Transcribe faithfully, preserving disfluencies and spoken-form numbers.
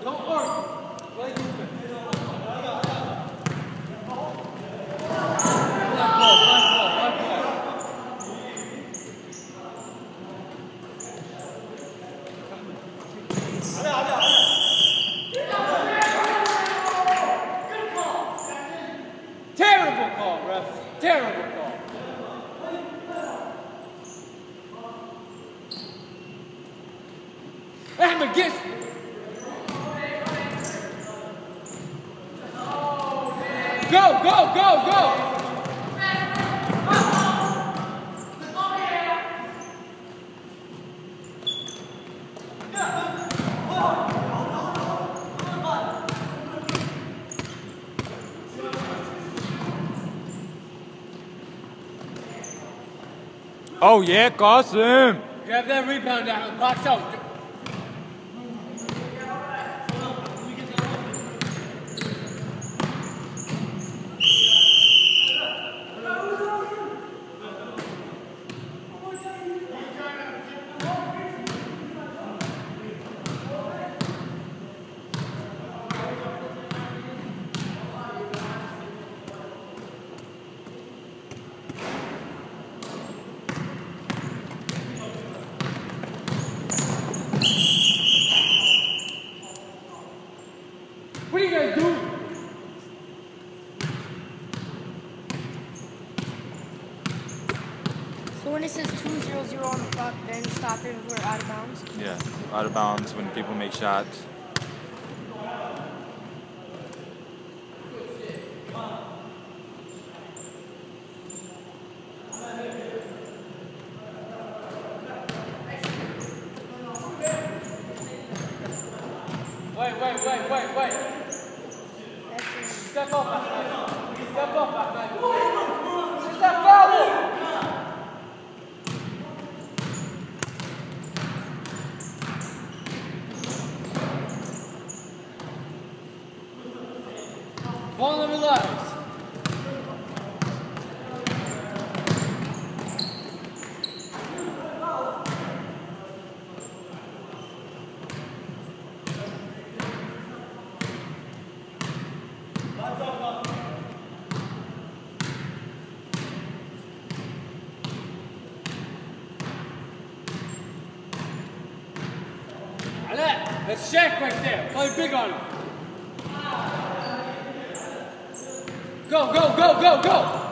Don't argue. Play defense. Black ball, black ball, black ball. Terrible call, ref. Terrible call. Ahmed gets. Go, go, go, go. Oh yeah, Qasim. Grab that rebound down. Box out. What are you guys doing? So when it says two zero zero on the clock, then stop it if we're out of bounds? Yeah, out of bounds when people make shots. Wait, wait, wait, wait, wait. Step up, Ahmed. Step up, Ahmed. It's a foul! Ball number lives. That's Shaq right there. Play big on him. Go, go, go, go, go!